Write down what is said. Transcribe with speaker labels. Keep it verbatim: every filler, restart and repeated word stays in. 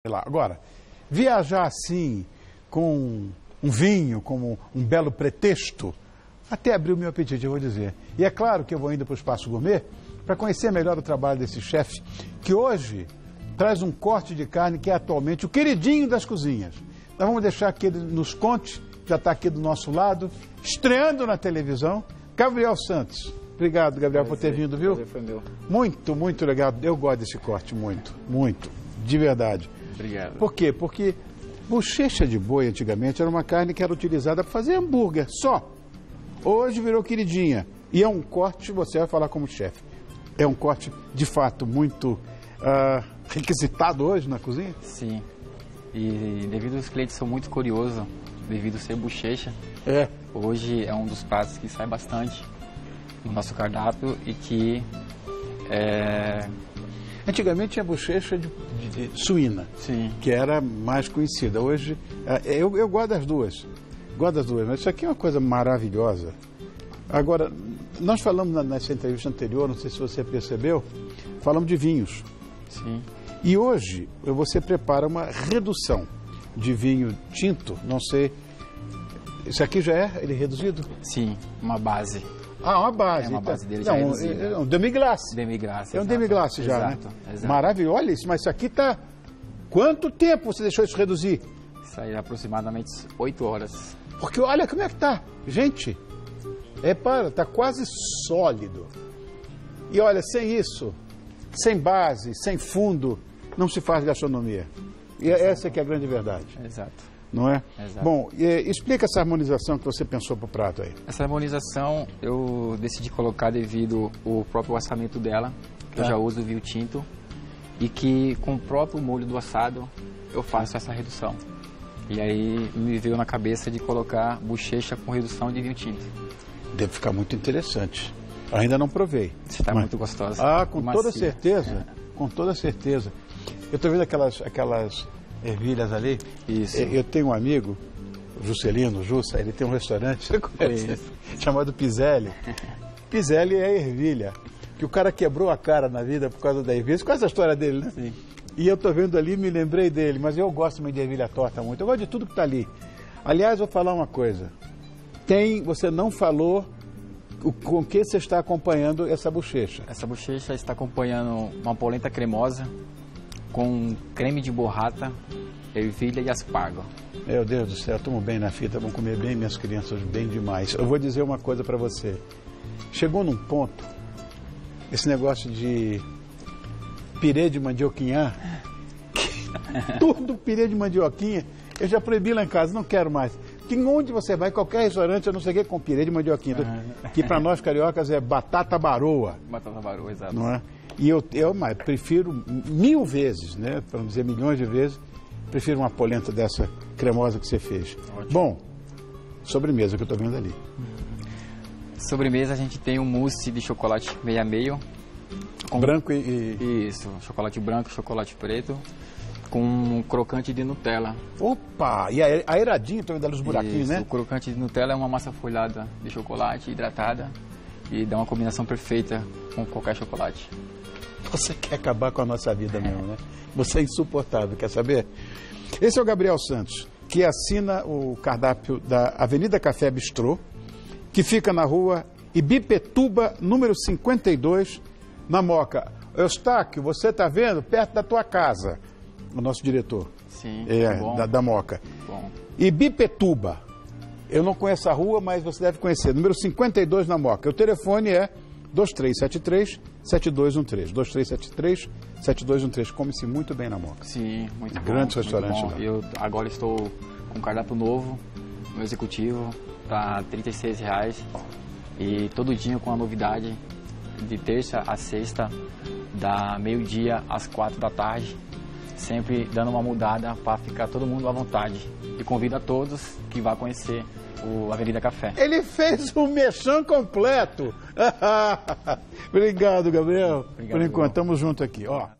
Speaker 1: lá. Agora, viajar assim, com um vinho, como um belo pretexto, até abriu meu apetite, eu vou dizer. E é claro que eu vou indo para o Espaço Gourmet para conhecer melhor o trabalho desse chefe, que hoje traz um corte de carne que é atualmente o queridinho das cozinhas. Nós vamos deixar que ele nos conte, já está aqui do nosso lado, estreando na televisão, Gabriel Santos. Obrigado, Gabriel, por ter vindo, viu?
Speaker 2: Foi meu.
Speaker 1: Muito, muito legal. Eu gosto desse corte, muito, muito, de verdade.
Speaker 2: Obrigado.
Speaker 1: Por quê? Porque bochecha de boi, antigamente, era uma carne que era utilizada para fazer hambúrguer, só. Hoje virou queridinha. E é um corte, você vai falar como chefe, é um corte, de fato, muito uh, requisitado hoje na cozinha?
Speaker 2: Sim. E devido aos clientes são muito curiosos, devido a ser bochecha,
Speaker 1: é.
Speaker 2: Hoje é um dos pratos que sai bastante no nosso cardápio e que é...
Speaker 1: Antigamente tinha bochecha de, de, de suína,
Speaker 2: Sim.
Speaker 1: que era mais conhecida. Hoje, uh, eu, eu gosto das duas, gosto das duas, mas isso aqui é uma coisa maravilhosa. Agora, nós falamos na, nessa entrevista anterior, não sei se você percebeu, falamos de vinhos.
Speaker 2: Sim.
Speaker 1: E hoje você prepara uma redução de vinho tinto, não sei, isso aqui já é ele reduzido?
Speaker 2: Sim, uma base.
Speaker 1: Ah, uma base.
Speaker 2: É uma
Speaker 1: então,
Speaker 2: base dele
Speaker 1: não,
Speaker 2: já é reduzida.
Speaker 1: É um demi-glace.
Speaker 2: Demi-glace.
Speaker 1: É um
Speaker 2: exato.
Speaker 1: demi-glace já,
Speaker 2: exato,
Speaker 1: né?
Speaker 2: Exato.
Speaker 1: Maravilhoso. Olha isso, mas isso aqui tá... Quanto tempo você deixou isso reduzir?
Speaker 2: Isso aí é aproximadamente oito horas.
Speaker 1: Porque olha como é que tá. Gente, é para, tá quase sólido. E olha, sem isso, sem base, sem fundo, não se faz gastronomia. E exato. Essa que é a grande verdade.
Speaker 2: Exato.
Speaker 1: Não é?
Speaker 2: Exato.
Speaker 1: Bom, e, explica essa harmonização que você pensou para o prato aí.
Speaker 2: Essa harmonização eu decidi colocar devido ao próprio orçamento dela, que
Speaker 1: é.
Speaker 2: eu já uso vinho tinto, e que com o próprio molho do assado eu faço essa redução. E aí me veio na cabeça de colocar bochecha com redução de vinho tinto.
Speaker 1: Deve ficar muito interessante. Ainda não provei.
Speaker 2: Está
Speaker 1: mas...
Speaker 2: muito gostosa.
Speaker 1: Ah, com
Speaker 2: macia.
Speaker 1: toda certeza. É. Com toda certeza. Eu estou vendo aquelas, aquelas ervilhas ali.
Speaker 2: Isso.
Speaker 1: Eu tenho um amigo, Juscelino, Jussa, ele tem um restaurante, você conhece, chamado Pizelli. Pizelli é ervilha. Que o cara quebrou a cara na vida por causa da ervilha. Qual é essa história dele, né?
Speaker 2: Sim.
Speaker 1: E eu estou vendo ali, me lembrei dele, mas eu gosto também de ervilha torta muito. Eu gosto de tudo que está ali. Aliás, vou falar uma coisa. Tem, você não falou o, com que você está acompanhando essa bochecha.
Speaker 2: Essa bochecha está acompanhando uma polenta cremosa com creme de borrata, ervilha e aspargo.
Speaker 1: Meu Deus do céu, tomo bem na fita, vão comer bem minhas crianças, bem demais. Eu vou dizer uma coisa para você. Chegou num ponto, esse negócio de pirê de mandioquinha, tudo pirê de mandioquinha, eu já proibi lá em casa, não quero mais. Que onde você vai, qualquer restaurante, eu não sei o que, com pirê de mandioquinha, uhum. Que para nós cariocas é batata baroa.
Speaker 2: Batata baroa, exato.
Speaker 1: Não é? E eu, eu mas, prefiro mil vezes, né, para não dizer milhões de vezes, prefiro uma polenta dessa cremosa que você fez. Ótimo. Bom, sobremesa que eu estou vendo ali.
Speaker 2: Sobremesa a gente tem um mousse de chocolate meio a meio. Com...
Speaker 1: Branco e, e...
Speaker 2: Isso, chocolate branco e chocolate preto. Com um crocante de Nutella.
Speaker 1: Opa! E a aeradinha, estou vendo ali os buraquinhos,
Speaker 2: Isso,
Speaker 1: né?
Speaker 2: O crocante de Nutella é uma massa folhada de chocolate hidratada e dá uma combinação perfeita com qualquer chocolate.
Speaker 1: Você quer acabar com a nossa vida mesmo, né? Você é insuportável, quer saber? Esse é o Gabriel Santos, que assina o cardápio da Avenida Café Bistrô, que fica na rua Ibipetuba, número cinquenta e dois, na Moca. Eustáquio, você está vendo? Perto da tua casa. O nosso diretor.
Speaker 2: Sim,
Speaker 1: é,
Speaker 2: bom.
Speaker 1: Da, da Moca.
Speaker 2: Bom.
Speaker 1: Ibipetuba. Eu não conheço a rua, mas você deve conhecer. Número cinquenta e dois na Moca. O telefone é dois três sete três, sete dois um três. dois três sete três, sete dois um três. Come-se muito bem na Moca.
Speaker 2: Sim, muito bom.
Speaker 1: Grandes restaurantes
Speaker 2: lá. Eu agora estou com um cardápio novo, no executivo, para trinta e seis reais. E todo dia com a novidade, de terça a sexta, da meio-dia às quatro da tarde. Sempre dando uma mudada para ficar todo mundo à vontade. E convido a todos que vá conhecer o Avenida Café.
Speaker 1: Ele fez o merchan completo. Obrigado, Gabriel.
Speaker 2: Obrigado,
Speaker 1: Por enquanto, estamos juntos aqui. Ó.